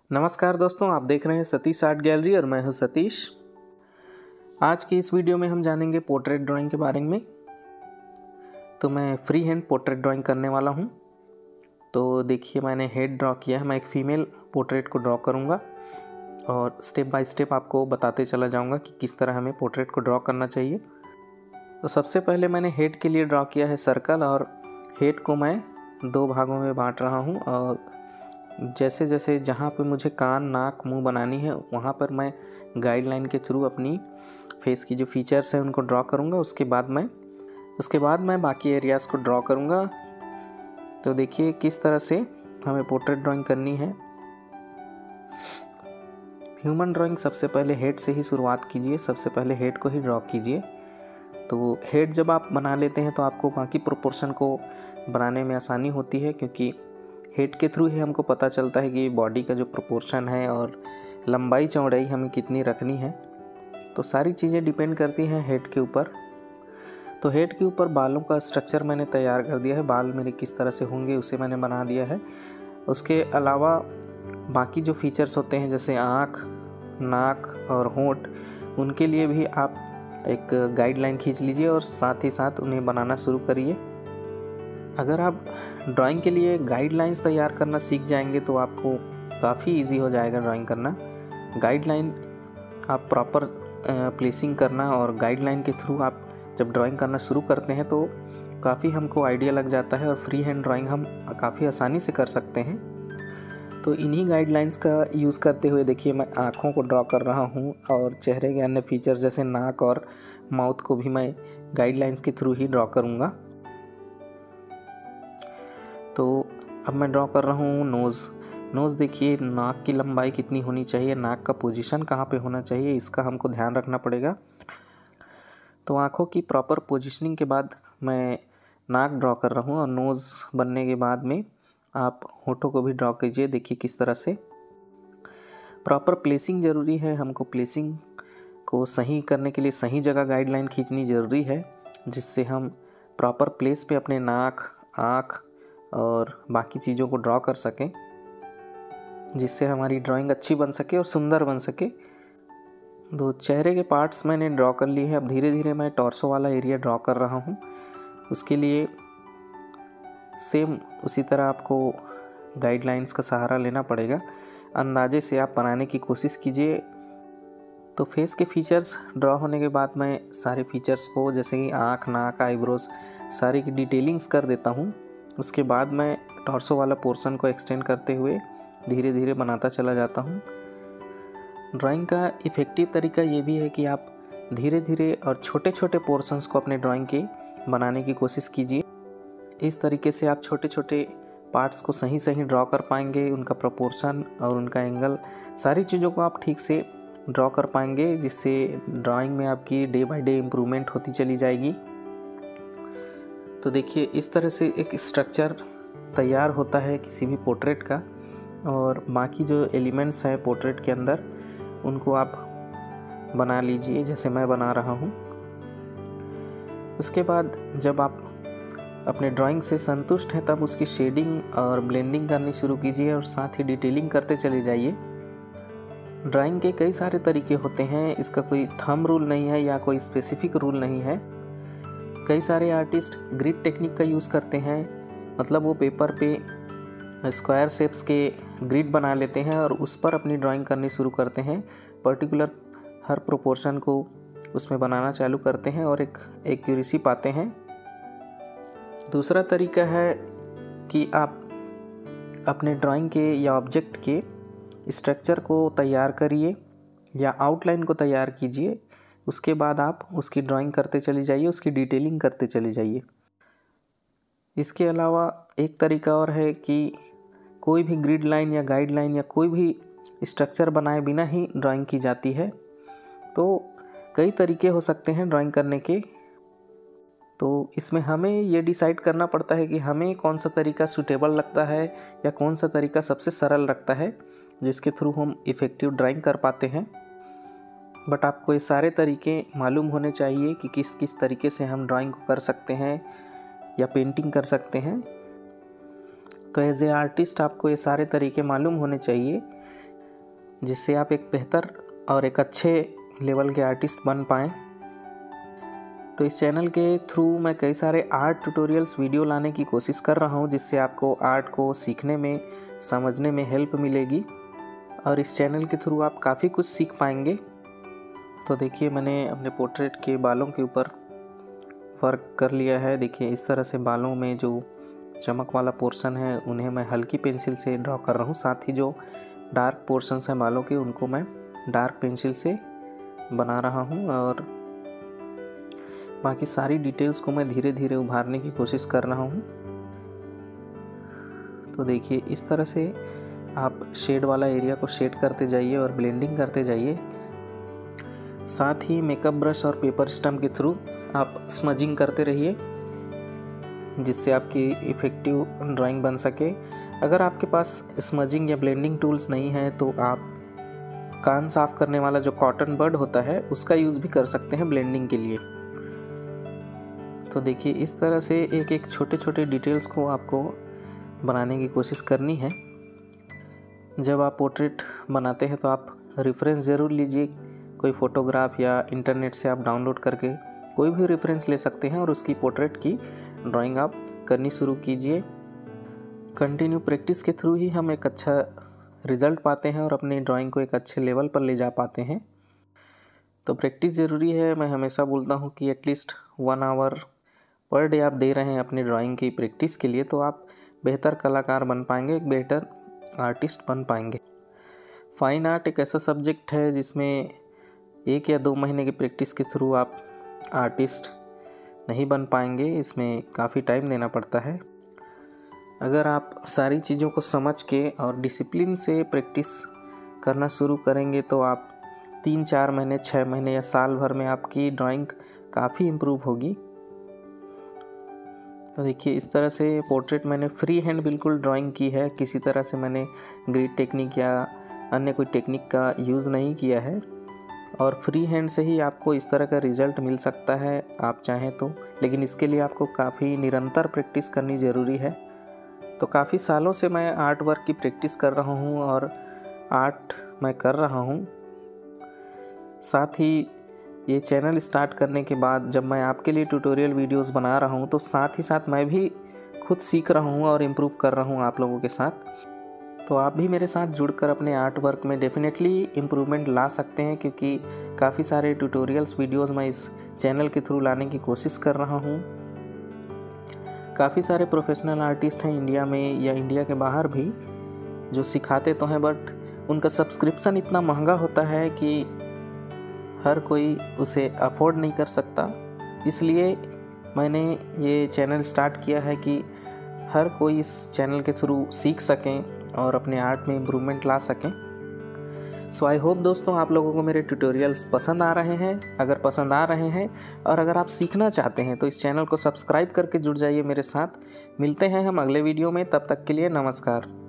नमस्कार दोस्तों, आप देख रहे हैं सतीश आर्ट गैलरी और मैं हूं सतीश। आज की इस वीडियो में हम जानेंगे पोर्ट्रेट ड्राइंग के बारे में। तो मैं फ्री हैंड पोर्ट्रेट ड्राइंग करने वाला हूं। तो देखिए, मैंने हेड ड्रॉ किया है। मैं एक फ़ीमेल पोर्ट्रेट को ड्रॉ करूंगा और स्टेप बाय स्टेप आपको बताते चला जाऊंगा कि किस तरह हमें पोर्ट्रेट को ड्रॉ करना चाहिए। तो सबसे पहले मैंने हेड के लिए ड्रॉ किया है सर्कल, और हेड को मैं 2 भागों में बाँट रहा हूँ। और जैसे जैसे जहाँ पे मुझे कान, नाक, मुंह बनानी है वहाँ पर मैं गाइडलाइन के थ्रू अपनी फेस की जो फीचर्स हैं उनको ड्रॉ करूँगा। उसके बाद मैं बाकी एरियाज़ को ड्रॉ करूँगा। तो देखिए किस तरह से हमें पोर्ट्रेट ड्राइंग करनी है। ह्यूमन ड्राइंग सबसे पहले हेड से ही शुरुआत कीजिए। सबसे पहले हेड को ही ड्रॉ कीजिए। तो हेड जब आप बना लेते हैं तो आपको बाकी प्रोपोर्शन को बनाने में आसानी होती है, क्योंकि हेड के थ्रू ही हमको पता चलता है कि बॉडी का जो प्रोपोर्शन है और लंबाई चौड़ाई हमें कितनी रखनी है। तो सारी चीज़ें डिपेंड करती हैं हेड के ऊपर। तो हेड के ऊपर बालों का स्ट्रक्चर मैंने तैयार कर दिया है। बाल मेरे किस तरह से होंगे उसे मैंने बना दिया है। उसके अलावा बाकी जो फीचर्स होते हैं जैसे आँख, नाक और होंठ, उनके लिए भी आप एक गाइडलाइन खींच लीजिए और साथ ही साथ उन्हें बनाना शुरू करिए। अगर आप ड्राइंग के लिए गाइडलाइंस तैयार करना सीख जाएंगे तो आपको काफ़ी इजी हो जाएगा ड्राइंग करना। गाइडलाइन आप प्रॉपर प्लेसिंग करना, और गाइडलाइन के थ्रू आप जब ड्राइंग करना शुरू करते हैं तो काफ़ी हमको आइडिया लग जाता है और फ्री हैंड ड्राइंग हम काफ़ी आसानी से कर सकते हैं। तो इन्हीं गाइडलाइंस का यूज़ करते हुए देखिए मैं आँखों को ड्रॉ कर रहा हूँ, और चेहरे के अन्य फीचर्स जैसे नाक और माउथ को भी मैं गाइडलाइंस के थ्रू ही ड्रॉ करूँगा। तो अब मैं ड्रॉ कर रहा हूँ नोज़। देखिए नाक की लंबाई कितनी होनी चाहिए, नाक का पोजीशन कहाँ पे होना चाहिए, इसका हमको ध्यान रखना पड़ेगा। तो आँखों की प्रॉपर पोजीशनिंग के बाद मैं नाक ड्रॉ कर रहा हूँ, और नोज़ बनने के बाद में आप होठों को भी ड्रॉ कीजिए। देखिए किस तरह से प्रॉपर प्लेसिंग ज़रूरी है। हमको प्लेसिंग को सही करने के लिए सही जगह गाइडलाइन खींचनी ज़रूरी है, जिससे हम प्रॉपर प्लेस पे अपने नाक, आँख और बाकी चीज़ों को ड्रॉ कर सकें, जिससे हमारी ड्राइंग अच्छी बन सके और सुंदर बन सके। दो चेहरे के पार्ट्स मैंने ड्रॉ कर लिए हैं। अब धीरे धीरे मैं टॉर्सो वाला एरिया ड्रॉ कर रहा हूँ। उसके लिए सेम उसी तरह आपको गाइडलाइंस का सहारा लेना पड़ेगा। अंदाजे से आप बनाने की कोशिश कीजिए। तो फेस के फीचर्स ड्रॉ होने के बाद मैं सारे फीचर्स को, जैसे कि आँख, नाक, आईब्रोज, सारी की डिटेलिंग्स कर देता हूँ। उसके बाद मैं टॉर्सो वाला पोर्शन को एक्सटेंड करते हुए धीरे धीरे बनाता चला जाता हूँ। ड्राइंग का इफ़ेक्टिव तरीका ये भी है कि आप धीरे धीरे और छोटे छोटे पोर्शंस को अपने ड्राइंग के बनाने की कोशिश कीजिए। इस तरीके से आप छोटे छोटे पार्ट्स को सही सही ड्रॉ कर पाएंगे। उनका प्रोपोर्शन और उनका एंगल, सारी चीज़ों को आप ठीक से ड्रॉ कर पाएंगे, जिससे ड्राइंग में आपकी डे बाय डे इम्प्रूवमेंट होती चली जाएगी। तो देखिए इस तरह से एक स्ट्रक्चर तैयार होता है किसी भी पोर्ट्रेट का, और बाकी जो एलिमेंट्स हैं पोर्ट्रेट के अंदर उनको आप बना लीजिए जैसे मैं बना रहा हूँ। उसके बाद जब आप अपने ड्राइंग से संतुष्ट हैं तब उसकी शेडिंग और ब्लेंडिंग करनी शुरू कीजिए, और साथ ही डिटेलिंग करते चले जाइए। ड्राइंग के कई सारे तरीके होते हैं, इसका कोई थंब रूल नहीं है या कोई स्पेसिफिक रूल नहीं है। कई सारे आर्टिस्ट ग्रिड टेक्निक का यूज़ करते हैं, मतलब वो पेपर पे स्क्वायर शेप्स के ग्रिड बना लेते हैं और उस पर अपनी ड्राइंग करनी शुरू करते हैं। पर्टिकुलर हर प्रोपोर्शन को उसमें बनाना चालू करते हैं और एक एक्यूरेसी पाते हैं। दूसरा तरीका है कि आप अपने ड्राइंग के या ऑब्जेक्ट के स्ट्रक्चर को तैयार करिए या आउटलाइन को तैयार कीजिए। उसके बाद आप उसकी ड्राइंग करते चले जाइए, उसकी डिटेलिंग करते चले जाइए। इसके अलावा एक तरीका और है कि कोई भी ग्रिड लाइन या गाइडलाइन या कोई भी स्ट्रक्चर बनाए बिना ही ड्राइंग की जाती है। तो कई तरीके हो सकते हैं ड्राइंग करने के। तो इसमें हमें ये डिसाइड करना पड़ता है कि हमें कौन सा तरीका सूटेबल लगता है या कौन सा तरीका सबसे सरल लगता है, जिसके थ्रू हम इफ़ेक्टिव ड्राइंग कर पाते हैं। बट आपको ये सारे तरीके मालूम होने चाहिए कि किस किस तरीके से हम ड्राइंग को कर सकते हैं या पेंटिंग कर सकते हैं। तो एज ए आर्टिस्ट आपको ये सारे तरीके मालूम होने चाहिए। जिससे आप एक बेहतर और एक अच्छे लेवल के आर्टिस्ट बन पाएँ। तो इस चैनल के थ्रू मैं कई सारे आर्ट ट्यूटोरियल्स वीडियो लाने की कोशिश कर रहा हूँ, जिससे आपको आर्ट को सीखने में, समझने में हेल्प मिलेगी और इस चैनल के थ्रू आप काफ़ी कुछ सीख पाएंगे। तो देखिए, मैंने अपने पोर्ट्रेट के बालों के ऊपर वर्क कर लिया है। देखिए, इस तरह से बालों में जो चमक वाला पोर्शन है उन्हें मैं हल्की पेंसिल से ड्रॉ कर रहा हूँ। साथ ही जो डार्क पोर्शंस हैं बालों के, उनको मैं डार्क पेंसिल से बना रहा हूँ और बाकी सारी डिटेल्स को मैं धीरे धीरे उभारने की कोशिश कर रहा हूँ। तो देखिए, इस तरह से आप शेड वाला एरिया को शेड करते जाइए और ब्लेंडिंग करते जाइए। साथ ही मेकअप ब्रश और पेपर स्टम्प के थ्रू आप स्मजिंग करते रहिए, जिससे आपकी इफ़ेक्टिव ड्राइंग बन सके। अगर आपके पास स्मजिंग या ब्लेंडिंग टूल्स नहीं है तो आप कान साफ़ करने वाला जो कॉटन बड होता है उसका यूज़ भी कर सकते हैं ब्लेंडिंग के लिए। तो देखिए, इस तरह से एक एक छोटे छोटे डिटेल्स को आपको बनाने की कोशिश करनी है। जब आप पोर्ट्रेट बनाते हैं तो आप रेफरेंस ज़रूर लीजिए। कोई फ़ोटोग्राफ या इंटरनेट से आप डाउनलोड करके कोई भी रेफरेंस ले सकते हैं और उसकी पोर्ट्रेट की ड्राइंग आप करनी शुरू कीजिए। कंटिन्यू प्रैक्टिस के थ्रू ही हम एक अच्छा रिज़ल्ट पाते हैं और अपनी ड्राइंग को एक अच्छे लेवल पर ले जा पाते हैं। तो प्रैक्टिस ज़रूरी है। मैं हमेशा बोलता हूँ कि एटलीस्ट 1 आवर पर डे आप दे रहे हैं अपनी ड्राइंग की प्रैक्टिस के लिए, तो आप बेहतर कलाकार बन पाएंगे, एक बेहतर आर्टिस्ट बन पाएंगे। फाइन आर्ट एक ऐसा सब्जेक्ट है जिसमें 1 या 2 महीने की प्रैक्टिस के थ्रू आप आर्टिस्ट नहीं बन पाएंगे। इसमें काफ़ी टाइम देना पड़ता है। अगर आप सारी चीज़ों को समझ के और डिसिप्लिन से प्रैक्टिस करना शुरू करेंगे तो आप 3-4 महीने, 6 महीने या साल भर में आपकी ड्राइंग काफ़ी इम्प्रूव होगी। तो देखिए, इस तरह से पोर्ट्रेट मैंने फ्री हैंड बिल्कुल ड्राइंग की है। किसी तरह से मैंने ग्रिड टेक्निक या अन्य कोई टेक्निक का यूज़ नहीं किया है और फ्री हैंड से ही आपको इस तरह का रिज़ल्ट मिल सकता है आप चाहें तो। लेकिन इसके लिए आपको काफ़ी निरंतर प्रैक्टिस करनी ज़रूरी है। तो काफ़ी सालों से मैं आर्ट वर्क की प्रैक्टिस कर रहा हूँ और आर्ट मैं कर रहा हूँ। साथ ही ये चैनल स्टार्ट करने के बाद जब मैं आपके लिए ट्यूटोरियल वीडियोस बना रहा हूँ तो साथ ही साथ मैं भी खुद सीख रहा हूँ और इम्प्रूव कर रहा हूँ आप लोगों के साथ। तो आप भी मेरे साथ जुड़कर अपने आर्ट वर्क में डेफिनेटली इम्प्रूवमेंट ला सकते हैं, क्योंकि काफ़ी सारे ट्यूटोरियल्स वीडियोस मैं इस चैनल के थ्रू लाने की कोशिश कर रहा हूँ। काफ़ी सारे प्रोफेशनल आर्टिस्ट हैं इंडिया में या इंडिया के बाहर भी जो सिखाते तो हैं, बट उनका सब्सक्रिप्शन इतना महंगा होता है कि हर कोई उसे अफोर्ड नहीं कर सकता। इसलिए मैंने ये चैनल स्टार्ट किया है कि हर कोई इस चैनल के थ्रू सीख सकें और अपने आर्ट में इम्प्रूवमेंट ला सकें। सो आई होप दोस्तों आप लोगों को मेरे ट्यूटोरियल्स पसंद आ रहे हैं। अगर पसंद आ रहे हैं और अगर आप सीखना चाहते हैं तो इस चैनल को सब्सक्राइब करके जुड़ जाइए मेरे साथ। मिलते हैं हम अगले वीडियो में, तब तक के लिए नमस्कार।